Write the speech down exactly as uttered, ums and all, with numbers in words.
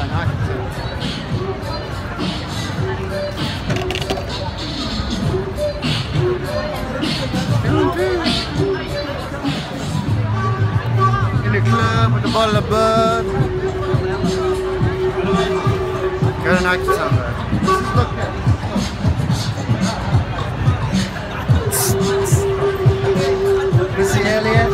fun, I can tell. In the club with a bottle of bud. Got an actor somewhere. Look at Missy Elliott.